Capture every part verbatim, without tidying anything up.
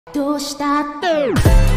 どうしたって。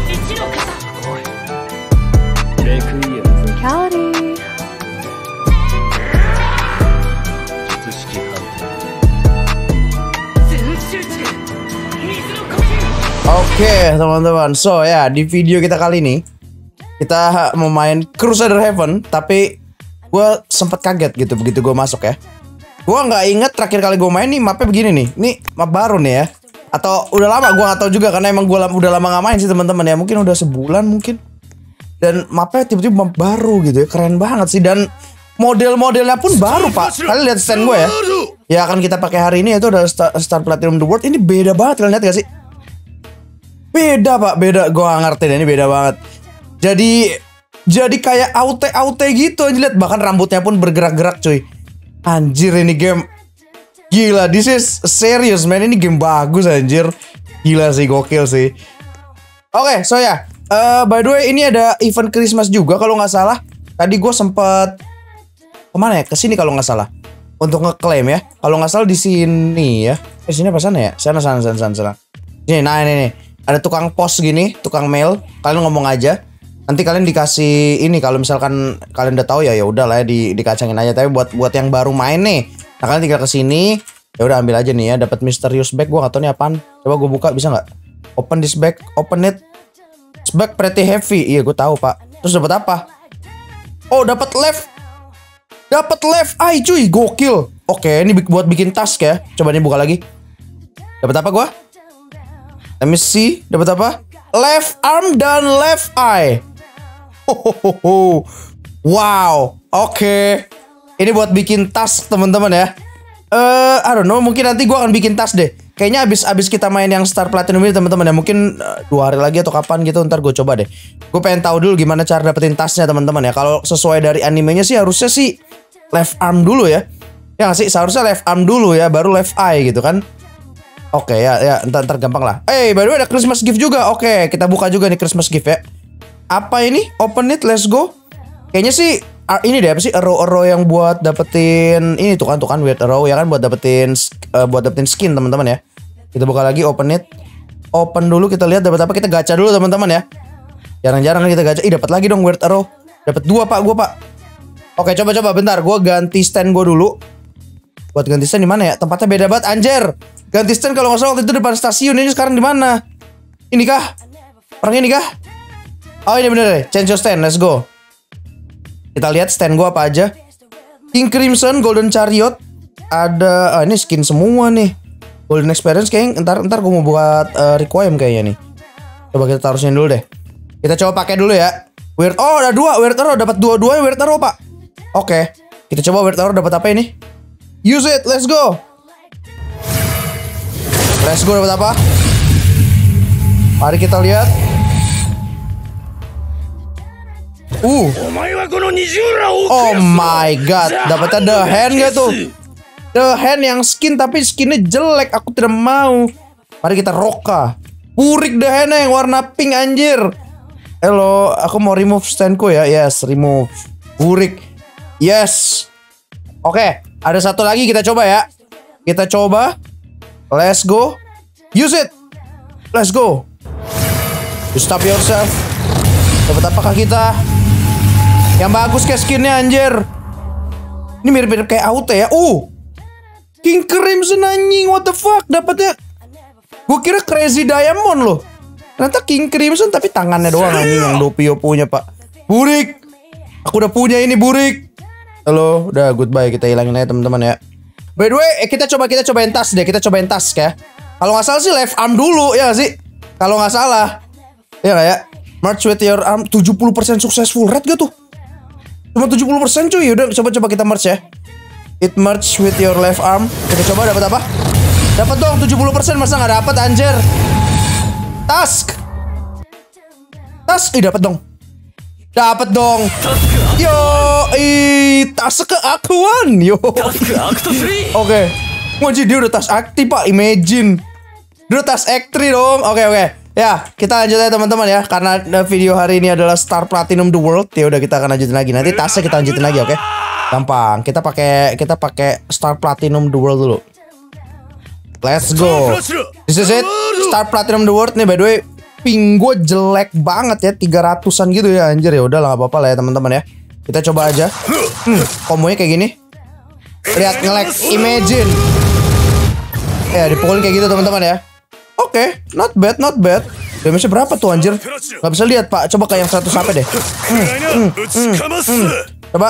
Oke teman-teman, so ya di video kita kali ini kita mau main Crusader Heaven, tapi gue sempet kaget gitu begitu gue masuk ya. Gue nggak inget terakhir kali gue main nih mapnya begini nih, ini map baru nih ya. Atau udah lama gue nggak tahu juga karena emang gue udah lama nggak main sih teman-teman ya, mungkin udah sebulan mungkin. Dan mapnya tiba-tiba map baru gitu ya, keren banget sih, dan model-modelnya pun baru pak. Kalian lihat stand gue ya, ya akan kita pakai hari ini itu adalah Star, Star Platinum The World. Ini beda banget, kalian lihat gak sih? Beda pak, beda. Gue gak ngerti deh, ini beda banget. Jadi jadi kayak aute-aute gitu aja, lihat, bahkan rambutnya pun bergerak-gerak cuy. Anjir ini game gila, this is serious man, ini game bagus anjir. Gila sih, gokil sih. Oke, okay, so ya, yeah. uh, by the way ini ada event Christmas juga kalau nggak salah. Tadi gue sempet kemana ya? Kesini kalau nggak salah. Untuk ngeklaim ya. Kalau nggak salah di sini ya. Eh sini apa sana ya? Sana sana sana sana. sana. Ini, nah ini nih. Ada tukang pos gini, tukang mail. Kalian ngomong aja. Nanti kalian dikasih ini kalau misalkan kalian udah tahu ya ya udah lah ya, di dikacangin aja. Tapi buat buat yang baru main nih, nah kalian tinggal kesini. Ya udah ambil aja nih ya. Dapat mysterious bag. Gua nggak tahu nih apaan. Coba gue buka bisa nggak? Open this bag. Open it. This bag pretty heavy. Iya gue tahu pak. Terus dapat apa? Oh dapat left. Dapat left eye cuy, gokil. Oke, ini buat bikin task ya. Coba nih buka lagi. Dapat apa gua? Let me see, dapat apa? Left arm dan left eye. Hohoho. Wow, oke. Ini buat bikin task teman-teman ya. Eh, uh, I don't know, mungkin nanti gua akan bikin task deh. Kayaknya abis abis kita main yang Star Platinum ini teman-teman ya. Mungkin uh, dua hari lagi atau kapan gitu. Ntar gue coba deh. Gue pengen tahu dulu gimana cara dapetin tasnya teman-teman ya. Kalau sesuai dari animenya sih harusnya sih left arm dulu ya. Ya gak sih, seharusnya left arm dulu ya, baru left eye gitu kan. Oke okay, ya, ya ntar, ntar gampang lah. Eh, hey, by the way ada Christmas gift juga. Oke, okay, kita buka juga nih Christmas gift ya. Apa ini? Open it, let's go. Kayaknya sih ini deh apa sih arrow-arrow yang buat dapetin ini tuh kan tuh kan weird arrow ya kan buat dapetin uh, buat dapetin skin teman-teman ya. Kita buka lagi, open it. Open dulu, kita lihat dapat apa. Kita gacha dulu teman-teman ya. Jarang-jarang kita gacha. Ih, dapat lagi dong weird arrow. Dapat dua pak, gua pak. Oke, coba-coba bentar. Gua ganti stand gua dulu. Buat ganti stand di mana ya? Tempatnya beda banget, anjir. Ganti stand kalau nggak salah waktu itu depan stasiun. Ini sekarang di mana? Ini kah? Orang ini kah? Oh, ini bener deh. Change your stand, let's go. Kita lihat stand gua apa aja. King Crimson, Golden Chariot. Ada, ah, ini skin semua nih. Golden Experience kayaknya ntar ntar gue mau buat uh, requiem kayaknya nih. Coba kita taruh sini dulu deh. Kita coba pakai dulu ya. Weird, oh ada dua weird arrow, dapat dua-duanya weird arrow pak. Oke, kita coba weird arrow dapat apa ini? Use it, let's go. Let's go, dapat apa? Mari kita lihat. Uh. Oh my god, dapatnya the hand gak tuh? The hand yang skin tapi skinnya jelek, aku tidak mau. Mari kita roka. Burik the hand yang warna pink anjir. Hello, aku mau remove standku ya. Yes, remove. Burik. Yes. Oke, ada satu lagi kita coba ya. Kita coba. Let's go. Use it. Let's go. You stop yourself. Dapat apakah kita? Yang bagus kayak skinnya anjir. Ini mirip-mirip kayak auto ya. Uh. King Crimson anjing, what the fuck? Dapatnya. Gue kira Crazy Diamond loh. Ternyata King Crimson tapi tangannya doang anjing yang Doppio punya pak. Burik. Aku udah punya ini Burik. Halo, udah goodbye, kita hilangin aja teman-teman ya. By the way, eh, kita coba kita cobain task deh, kita cobain task ya. Kalau nggak salah sih left arm dulu ya gak sih? Kalau nggak salah. Ya nggak ya? March with your arm tujuh puluh persen successful rate gak tuh? Cuma tujuh puluh persen cuy. Udah coba-coba kita merge ya. It merge with your left arm. Kita coba dapat apa? Dapat dong tujuh puluh persen, masa nggak dapat anjir? Task. Task, ih dapat dong. Dapat dong. Yo, ih task keakuan. Yo. Oke. Wajib dia udah task aktif pak. Imagine. Dia udah task act tiga dong. Oke oke. Ya, kita lanjut ya teman-teman ya. Karena video hari ini adalah Star Platinum The World. Ya udah kita akan lanjutin lagi. Nanti tasnya kita lanjutin lagi, oke? Okay? Gampang. Kita pakai kita pakai Star Platinum The World dulu. Let's go. This is it. Start Platinum the World nih by the way. Ping gue jelek banget ya, tiga ratusan gitu ya anjir. Ya udahlah, gak apa-apa lah ya teman-teman ya. Kita coba aja. Hmm, kombonya kayak gini. Lihat nge-lag, imagine. Ya, dipukulin kayak gitu teman-teman ya. Oke, okay, not bad, not bad. Damage-nya berapa tuh anjir? Gak bisa lihat pak, coba kayak yang seratus sampai deh. Hmm, hmm, hmm, hmm. Coba.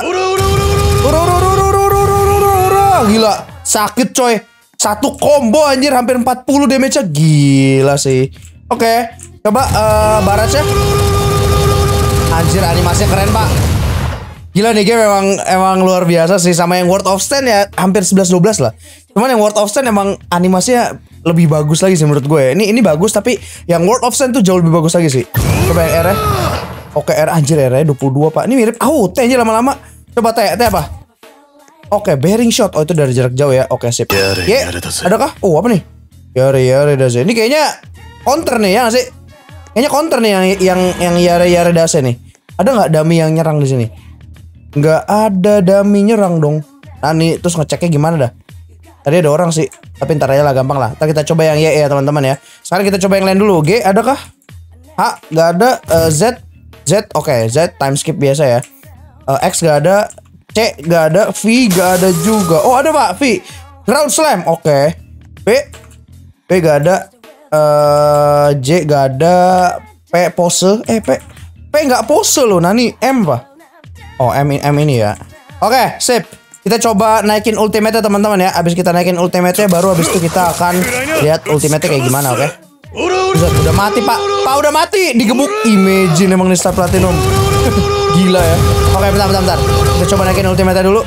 Gila, sakit coy. Satu combo anjir, hampir empat puluh damage-nya. Gila sih. Oke, okay, coba uh, barrage-nya. Anjir, animasinya keren pak. Gila nih game emang emang luar biasa sih. Sama yang World of Stand ya hampir sebelas dua belas lah. Cuman yang World of Stand emang animasinya lebih bagus lagi sih menurut gue. Ini ini bagus tapi yang World of Stand tuh jauh lebih bagus lagi sih. Coba yang R-nya. Oke, R anjir R-nya dua puluh dua pak. Ini mirip oh T aja lama-lama. Coba T, T apa? Oke, bearing shot. Oh itu dari jarak jauh ya. Oke, sip. Ye, adakah? Oh apa nih? Yare yare dase. Ini kayaknya counter nih ya nggak sih? Kayaknya counter nih yang yang yang yare yare dase nih. Ada nggak dummy yang nyerang di sini? Nggak ada dummy nyerang dong. Nah nih terus ngeceknya gimana dah? Tadi ada orang sih, tapi ntar aja lah gampang lah. Ntar kita coba yang Y ya teman-teman ya. Sekarang kita coba yang lain dulu. G adakah? H nggak ada. uh, Z Z oke okay. Z time skip biasa ya. uh, X nggak ada. C nggak ada. V nggak ada juga. Oh ada pak V. Ground slam oke. Okay. P P nggak ada. uh, J nggak ada. P pose. Eh P P nggak pose loh. Nah nih M pak. Oh M, M ini ya. Oke okay, sip. Kita coba naikin ultimate teman-teman ya. Abis kita naikin ultimate baru abis itu kita akan lihat ultimate kayak gimana oke. Okay? Udah, udah mati pak. Pak udah mati. Digebuk. Imagine emang nih Star Platinum. Gila ya. Oke okay, bentar bentar bentar. Kita coba naikin ultimate dulu.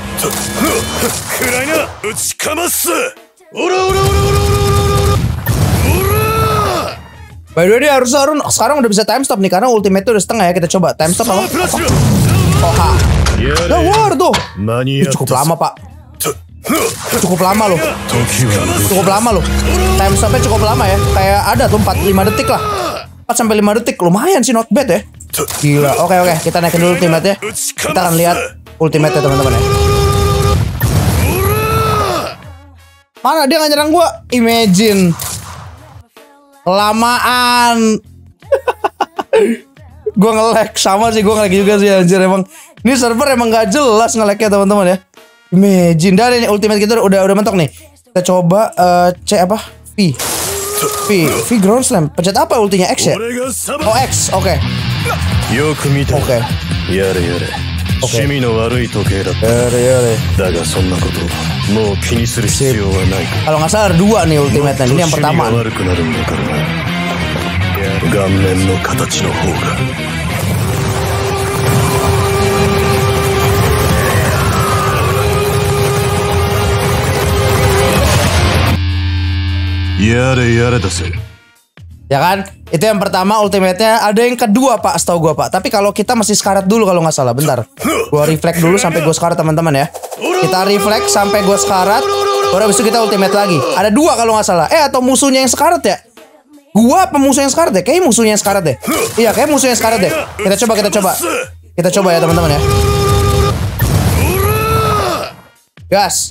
By the way dia harus harus sekarang udah bisa time stop nih karena ultimate udah setengah ya. Kita coba time stop apa? apa? Oh ha. Nah, war tuh. Ini cukup lama pak. Cukup lama loh. Cukup lama loh. Time stopnya cukup lama ya. Kayak ada tuh empat lima detik lah. empat sampai lima detik lumayan sih, not bad ya. Gila. Oke oke kita naikin dulu ultimate ya. Kita akan lihat ultimate ya teman-teman ya. Mana dia nggak nyerang gua? Imagine. Kelamaan. Gue nge-lag sama sih, gue nge-lag juga sih anjir emang. Ini server emang gak jelas nge-lagnya teman-teman ya. Imagine dari ini ultimate kita udah udah mentok nih. Kita coba uh, C apa? V. V, V ground slam. Pencet apa ultinya X ya? Oh X, oke. Okay. Oke. Okay. Yare yare. Oke. Okay. Yare yare. Kalau nggak salah ada dua nih ultimate ini yang pertama. Ya kan? Itu yang pertama ultimate-nya. Ada yang kedua pak, setahu gua pak. Tapi kalau kita masih sekarat dulu kalau nggak salah. Bentar. Gua reflect dulu sampai gua sekarat teman-teman ya. Kita reflect sampai gua sekarat. Baru habis itu kita ultimate lagi. Ada dua kalau nggak salah. Eh atau musuhnya yang sekarat ya? Gua apa musuh yang sekarat deh? Kayaknya musuhnya yang sekarat deh. Iya kayak musuh yang sekarat deh. Kita coba kita coba. Kita coba ya teman-teman ya. Gas.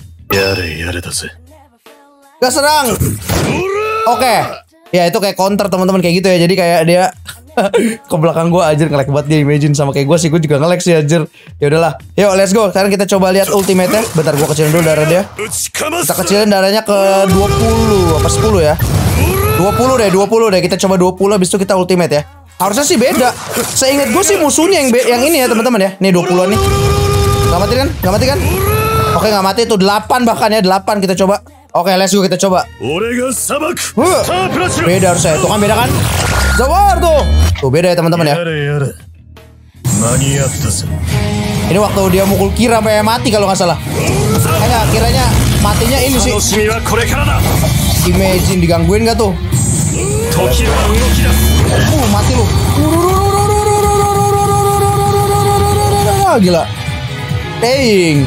Gas serang. Oke. Okay. Ya itu kayak counter teman-teman kayak gitu ya. Jadi kayak dia ke belakang gue anjir nge-lag banget dia imagine sama kayak gue sih. Gue juga nge-lag sih anjir. Ya udahlah. Yuk let's go. Sekarang kita coba lihat ultimate-nya. Bentar gue kecilin dulu darah dia. Kita kecilin darahnya ke dua puluh apa sepuluh ya. dua puluh deh, dua puluh deh. Kita coba dua puluh habis itu kita ultimate ya. Harusnya sih beda. Seingat gue sih musuhnya yang yang ini ya teman-teman ya. Nih dua puluhan nih. Gak mati kan? Gak mati kan? Oke gak mati tuh delapan bahkan ya. delapan kita coba. Oke let's go kita coba. Huh. Beda harusnya. Tuh kan beda kan? Zawar tuh. Tuh beda ya teman-teman ya. Ini waktu dia mukul Kira sampai mati kalau nggak salah. Eh nggak, kiranya matinya ini sih. Imagine digangguin gak tuh? Uh mati lu. Gila. Dang.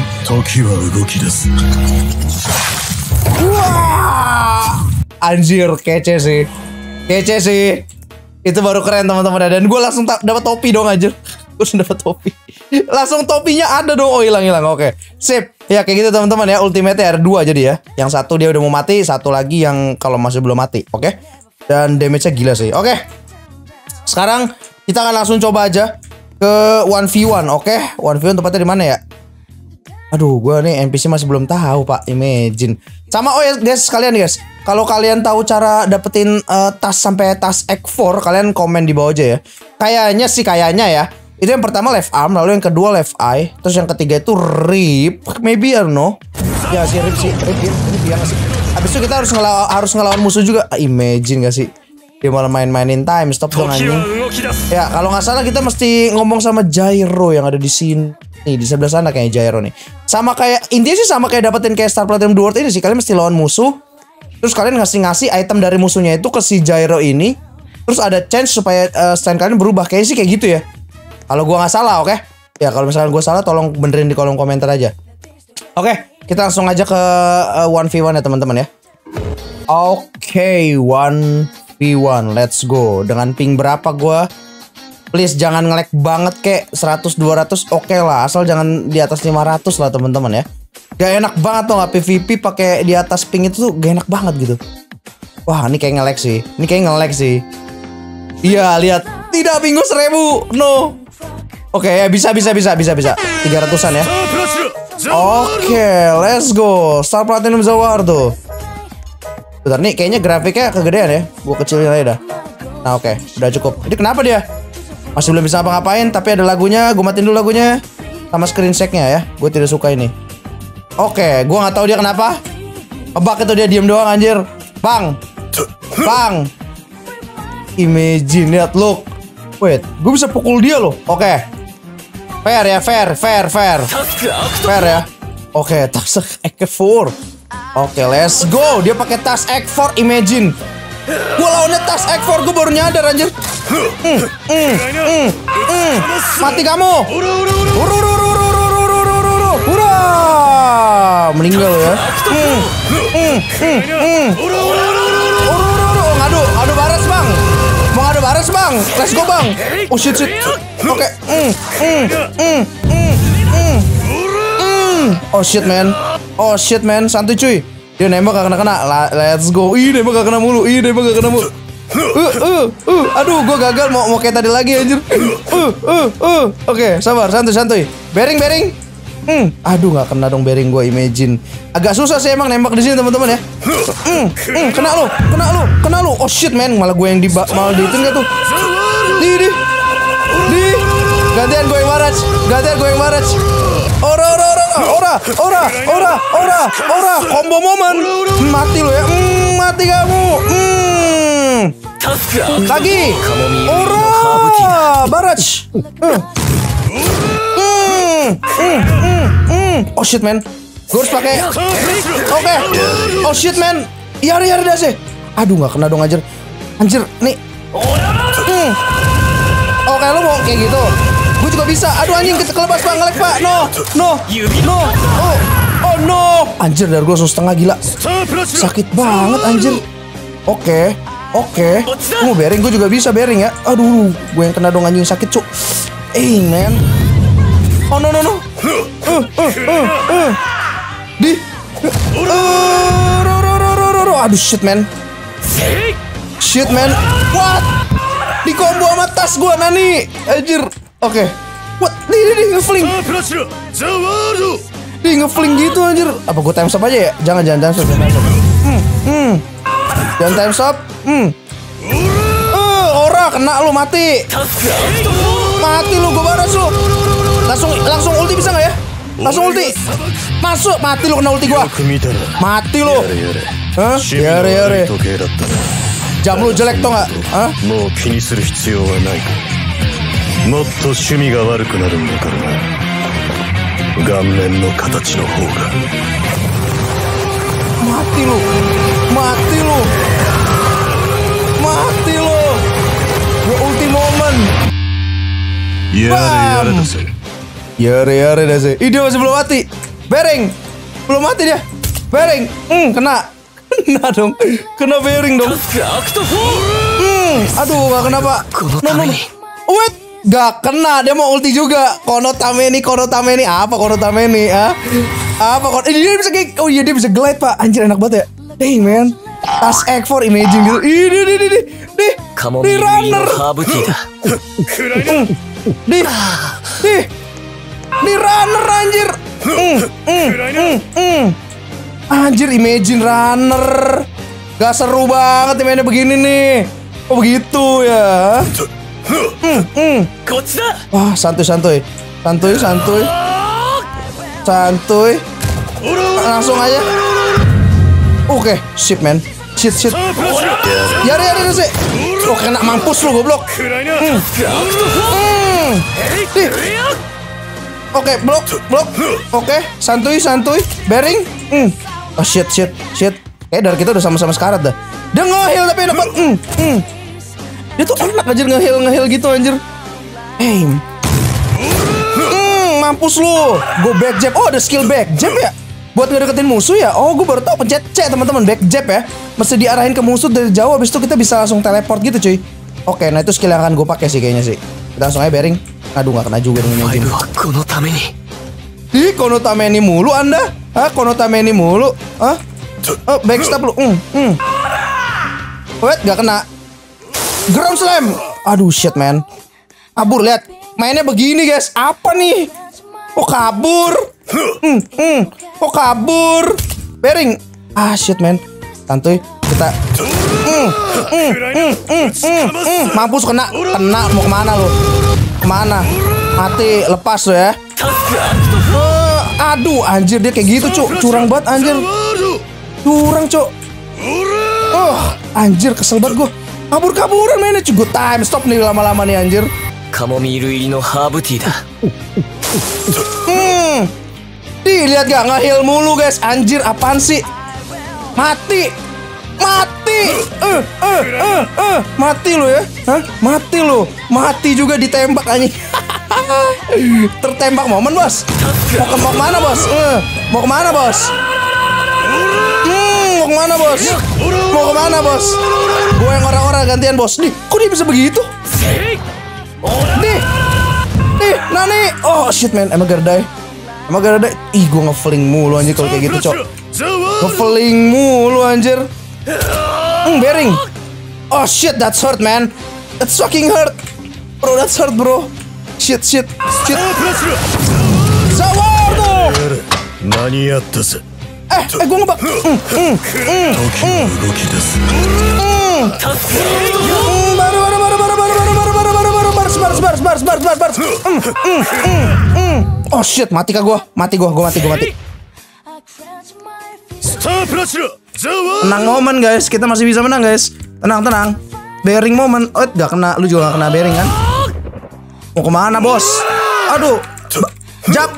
Wah, anjir kece sih, kece sih. Itu baru keren teman-teman. Dan gue langsung dapat topi dong anjir. Gue sudah dapat topi. Langsung topinya ada dong. Oh hilang hilang. Oke. Sip. Ya kayak gitu teman-teman ya. Ultimate-nya ada dua jadi ya. Yang satu dia udah mau mati, satu lagi yang kalau masih belum mati. Oke. Dan damage-nya gila sih. Oke. Sekarang kita akan langsung coba aja ke one v one. Oke. one v one tempatnya di mana ya? Aduh, gue nih N P C masih belum tahu Pak. Imagine. Sama oh ya guys, sekalian guys. Kalau kalian tahu cara dapetin uh, tas sampai tas X four, kalian komen di bawah aja ya. Kayaknya sih kayaknya ya. Itu yang pertama left arm, lalu yang kedua left eye, terus yang ketiga itu rip. Maybe I don't know. Ya si rip sih, rip rip, rip ya sih. Habis itu kita harus ngelawan harus ngelawan musuh juga. Ah, imagine gak sih? Dia malah main-mainin time stop dong anjing. Ya, kalau nggak salah kita mesti ngomong sama Gyro yang ada di sini. Nih di sebelah sana kayak Gyro nih. Sama kayak intinya sih sama kayak dapetin kayak Star Platinum dua ini sih. Kalian mesti lawan musuh. Terus kalian ngasih-ngasih item dari musuhnya itu ke si Gyro ini. Terus ada chance supaya uh, stand kalian berubah. Kayaknya sih kayak gitu ya. Kalau gua nggak salah, oke? Okay? Ya kalau misalkan gua salah tolong benerin di kolom komentar aja. Oke, okay, kita langsung aja ke uh, one v one ya teman-teman ya. Oke, okay, one v one. Let's go. Dengan ping berapa gua? Please jangan nge-lag banget kek. Seratus dua ratus oke okay lah. Asal jangan di atas lima ratus lah teman-teman ya. Gak enak banget tuh nggak P V P pakai di atas ping itu tuh gak enak banget gitu. Wah ini kayak nge-lag sih. Ini kayak nge-lag sih. Iya lihat. Tidak minggu seribu. No. Oke okay, ya bisa bisa bisa bisa bisa. tiga ratusan ya. Oke okay, let's go. Star Platinum Zawar tuh. Bentar nih kayaknya grafiknya kegedean ya. Gua kecilin aja dah. Nah oke okay, udah cukup. Ini kenapa dia? Masih belum bisa apa-ngapain, tapi ada lagunya. Gue matiin dulu lagunya sama screen shake-nya ya. Gue tidak suka ini. Oke, gue nggak tahu dia kenapa. Ngebug itu dia diem doang anjir. Bang, bang. Imagine lihat look. Wait, gue bisa pukul dia loh. Oke, fair ya, fair, fair, fair, fair ya. Oke, tas X four. Oke, let's go. Dia pakai tas X four. Imagine. Gue lawannya tas X four, gue baru nyadar anjir. Mm, mm, mm, mm. Mati kamu. Hurrah, meninggal ya. Mm, mm, mm, mm. Oh, ngadu, ngadu bares bang. Mau ngadu bares bang. Let's go bang. Oh shit shit. Oke. Okay. Mm, mm, mm, mm, mm, mm. Oh shit man. Oh shit man. Santuy cuy. Dia nembak gak kena-kena. Let's go. Ih nembak gak kena mulu. Ih nembak gak kena mulu. Uh, uh, uh. Aduh gue gagal mau, mau kayak tadi lagi anjir. Uh, uh, uh. Oke okay, sabar santuy santuy. Bearing bearing. Hmm. Aduh gak kena dong bearing gue. Imagine. Agak susah sih emang nembak di sini teman-teman ya. Hmm, hmm. Kena lu. Kena lu. Kena lu. Oh shit man. Malah gue yang di malah diitin gak tuh. Di di. Di. Gantian gue yang maraj. Gantian gue yang maraj. Ora ora ora ora ora ora ora ora combo momen. Mati lo ya. Mm, mati kamu. Mm. Lagi. Ora baraj. Mm. Mm. Mm. Mm. Oh shit man. Gue harus pakai. Oke. Okay. Oh shit man. Yari yari dah sih. Aduh nggak kena dong anjir. Anjir nih. Mm. Oke okay, lo mau kayak gitu. Gue juga bisa. Aduh anjing kita kelebas bang ngelek pak. No no no. Oh oh no. Anjir dari gue langsung setengah gila. Sakit banget anjir. Oke oke. Gue mau bearing gue juga bisa bearing ya. Aduh gue yang kena dong anjing sakit cuk. Eh man. Oh no no no. Uh uh uh uh. Di. Uh, aduh shit man. Shit man. What? Di combo sama tas gue nani. Anjir. Oke, okay. What? Di, di, di, ngefling. Di, ngefling gitu anjir. Apa gue time stop aja ya? Jangan, jangan, jangan stop, jangan time stop. Hmm, hmm. Jangan time stop. Hmm. Uh, ora, kena lu, mati. Mati lu, gue baras lu. Langsung, langsung ulti bisa nggak ya? Langsung ulti. Masuk, mati lu, kena ulti gue. Mati lu. Hah? Yare, yare. Jam lu jelek tau nggak? Hah? もっと趣味が悪くなるんだからな。顔面の形の方が。 Mati lu, mati lu, mati lu. Gue ulti momen. Yare yare dah sih. Yare yare dah sih. Ih dia masih belum mati. Bearing, belum mati dia. Bearing, hmm kena, kena dong, kena bearing dong. Hmm, aduh gak kenapa. No no no. Wait. Gak kena, dia mau ulti juga. Konotameni, Konotameni. Apa Konotameni? Ah? Apa kon? Eh, dia bisa kayak, oh iya dia bisa glide pak. Anjir enak banget ya. Dang man. Task Egg for Imagine gitu. Ih, di, di, di, di, di, di runner. Di, di, di runner anjir. Mm, mm, mm, mm. Anjir Imagine runner. Gak seru banget mainnya begini nih. Oh begitu ya. Mm, mm. Wah santuy santuy santuy santuy santuy langsung aja. Oke, okay, shit man, shit shit. Ya ya ya sih. Oh kena mampus lu goblok. Mm. Mm. Oke okay, blok blok. Oke okay, santuy santuy bearing. Mm. Oh shit shit shit. Kayak dari kita udah sama-sama sekarat dah. Dia nge-heal tapi dapat. Mm. Mm. Dia tuh enak aja nge-heal nge-heal gitu anjir. Aim. Hmm, mampus lu. Go back jab. Oh, ada skill back jab ya? Buat ngedeketin musuh ya? Oh, gue baru tau pencet C teman-teman, back jab ya. Mesti diarahin ke musuh dari jauh, habis itu kita bisa langsung teleport gitu cuy. Oke, nah itu skill yang akan gue pakai sih kayaknya sih. Kita langsung aja bearing. Aduh, gak kena juga dengan Imagine. Ih, Konotameni mulu anda? Hah, Konotameni mulu? Hah? Oh, backstab lu. Hmm, hmm. Wait, gak kena. Ground slam. Aduh shit man. Kabur lihat. Mainnya begini guys. Apa nih? Oh kabur. Hmm, hmm. Oh kabur. Bearing. Ah shit man. Santuy. Kita. Hmm, hmm, hmm, hmm, hmm, hmm. Mampus kena. Kena mau kemana lu? Kemana? Mati. Lepas lo ya. Uh, aduh anjir dia kayak gitu cuk. Curang banget anjir. Curang cuk. Oh anjir kesel banget gue. Kabur-kaburan mainnya cukup time stop nih lama-lama nih anjir. Hmm. Di lihat gak nge-heal mulu guys. Anjir apaan sih? Mati. Mati. Eh eh eh eh mati lo ya. Hah? Mati lo. Mati juga ditembak anjing. Tertembak momen bos. Mau ke mau kemana bos? Eh, mau kemana bos? Hmm, mau kemana bos? Mau kemana bos? Gue yang orang-orang gantian bos. Nih, kok dia bisa begitu? Nih, nih, Nani. Oh shit man, emang gardai. Emang gardai. Ih, gue nge-fling mulu anjir kalau kayak gitu cok. Nge-fling mulu anjir. Hmm, bearing. Oh shit, that's hurt man. That's fucking hurt. Bro, that's hurt bro. Shit, shit, shit. Zawardo. Nani yatta se? Eh, eh gue ngebak. Mm, mm, mm, mm. Mm. Baru, baru, baru, baru, baru, baru, baru, baru, baru, baru, baru, baru, baru, baru, baru, baru, baru. Mm, mm, mm, mm. Oh shit, mati kah gue? Mati gue, gue mati, gue mati. Tenang momen guys, kita masih bisa menang guys. Tenang, tenang. Bearing momen. Oh, gak kena, lu juga gak kena bearing kan? Mau kemana bos? Aduh, jab.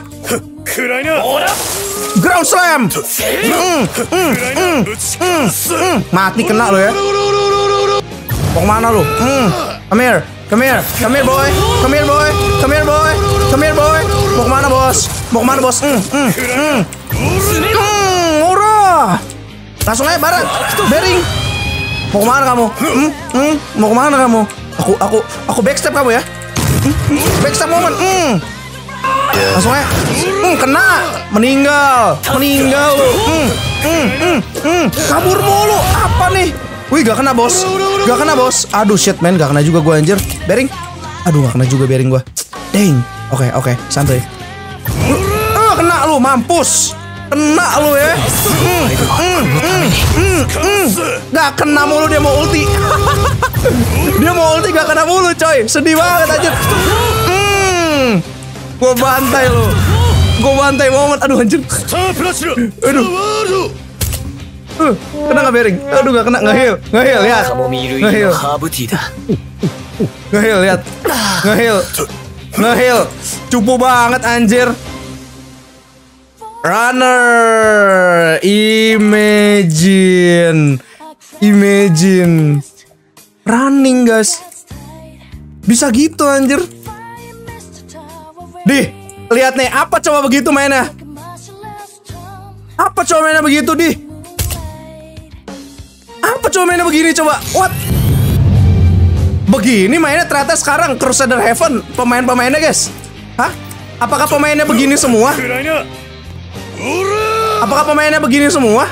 Ground slam. Mm, mm, mm, mm, mm. Mati kena lo ya. Mau kemana lu? Mm. Come here, come here, come here boy, come here boy, come here boy, come here boy. Mau kemana bos? Mau kemana bos? Mm, mm, mm. Mm, murah. Langsung aja barat, bearing. Mau kemana kamu? Mm, mm. Mau kemana kamu? Aku, aku, aku backstep kamu ya. Mm, mm. Backstep moment. Mm. Langsung aja. Mm, kena. Meninggal. Meninggal lu. Mm, mm, mm, mm. Kabur mulu. Apa nih? Wih gak kena bos. Gak kena bos. Aduh shit man. Gak kena juga gue anjir. Bearing. Aduh gak kena juga bearing gue. Dang. Oke okay, oke okay. Santai. Uh, kena lu. Mampus. Kena lu ya. Mm, mm, mm, mm, mm. Gak kena mulu dia mau ulti. Dia mau ulti gak kena mulu coy. Sedih banget anjir. Mm. Gue bantai lu. Gue bantai momen. Aduh anjir. Aduh. Uh, kena gak bearing? Aduh gak kena. Gak heal. Gak heal lihat. Gak heal. Gak heal lihat. Gak heal. Gak heal. Cupu banget anjir. Runner. Imagine. Imagine. Running guys. Bisa gitu anjir. Dih, lihat nih, apa coba begitu mainnya? Apa coba mainnya begitu, Dih? Apa coba mainnya begini coba? What? begini mainnya ternyata sekarang Crusader Heaven pemain-pemainnya guys. Hah? Apakah pemainnya begini semua? Apakah pemainnya begini semua?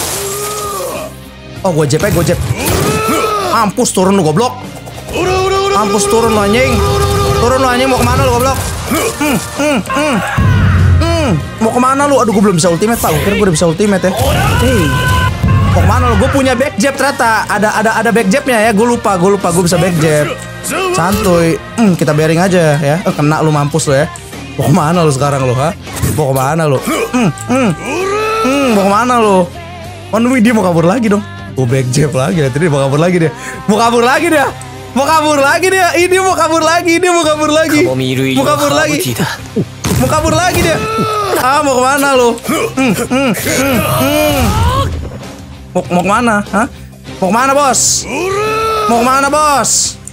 Oh, gue jep ya, gue jep. Mampus turun lu goblok. Mampus turun lu anjing. Turun lu anjing, mau kemana lu goblok? Hmm, hmm, hmm. Hmm, mau kemana lu? Aduh, gue belum bisa ultimate pak. Gue kira gue udah bisa ultimate ya. Hey, mau kemana lu? Gue punya back jab ternyata. Ada ada ada back jabnya ya. Gue lupa, gue lupa. Gue bisa back jab. Santuy. Hmm, kita bearing aja ya. Eh, kena lu mampus lu ya. Mau kemana lu sekarang lu, ha? Mau kemana lu? Hmm, hmm, hmm, mau kemana lu? Manui dia mau kabur lagi dong. Gue back jab lagi. Tadi mau kabur lagi dia. Mau kabur lagi dia. Mau kabur lagi dia. Ini mau kabur lagi. Ini mau kabur lagi. Mau kabur lagi. Mau kabur lagi dia. Ah, mau kemana lu? Hmm, hmm, hmm, hmm. Mau, mau kemana? Hah? Mau kemana bos? Mau kemana bos?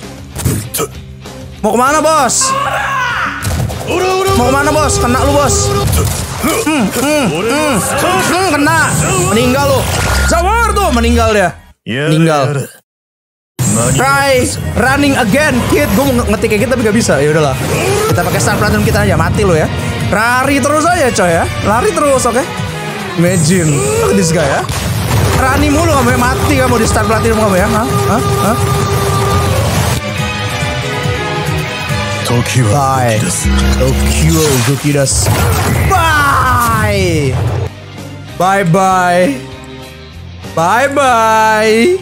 Mau kemana bos? Mau kemana bos? Kena lu bos. Hmm, hmm, hmm, hmm, kena. Meninggal lu. Sabar tuh, meninggal dia. Meninggal. Try running again, kid. Gue mau ngetik kayak gitu tapi gak bisa. Ya udahlah. Kita pakai start platinum kita aja, mati lo ya. Lari terus aja coy ya. Lari terus, oke. Okay? Imagine, look at this guy ya. Rani mulu kamu ya, mati kamu di start platinum kamu ya. Hah? Hah? Hah? Tokyo Bye. Tokyo Gokidas. Bye. Bye bye. Bye bye.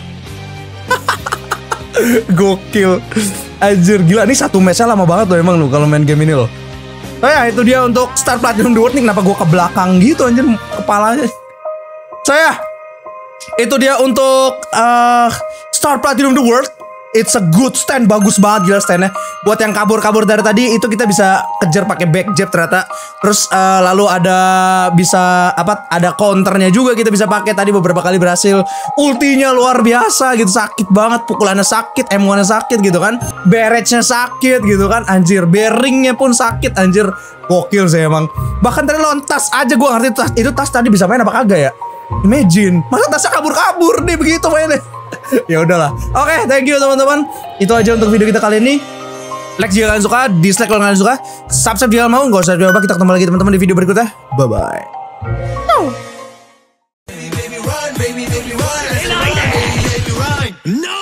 Gokil. Anjir, gila nih satu match-nya lama banget loh emang lu kalau main game ini loh. Oh ya, itu dia untuk Start Platinum The World nih. Kenapa gue ke belakang gitu anjir kepalanya. Saya itu dia untuk uh, Start Platinum The World. It's a good stand, bagus banget gila standnya. Buat yang kabur-kabur dari tadi itu kita bisa kejar pakai back jab ternyata. Terus uh, lalu ada bisa apa? Ada counternya juga kita bisa pakai tadi beberapa kali berhasil. Ultinya luar biasa gitu, sakit banget, pukulannya sakit, M satu-nya sakit gitu kan. Barrage-nya sakit gitu kan. Anjir, bearingnya pun sakit anjir. Gokil sih emang. Bahkan tadi lawan tas aja gua ngerti tas itu tas tadi bisa main apa kagak ya? Imagine, masa tasnya kabur-kabur nih begitu mainnya. Ya udahlah. Oke, okay, thank you teman-teman. Itu aja untuk video kita kali ini. Like jika kalian suka, dislike kalau kalian suka, subscribe jika kalian mau. Gak usah apa-apa, kita ketemu lagi teman-teman di video berikutnya. Bye bye. No.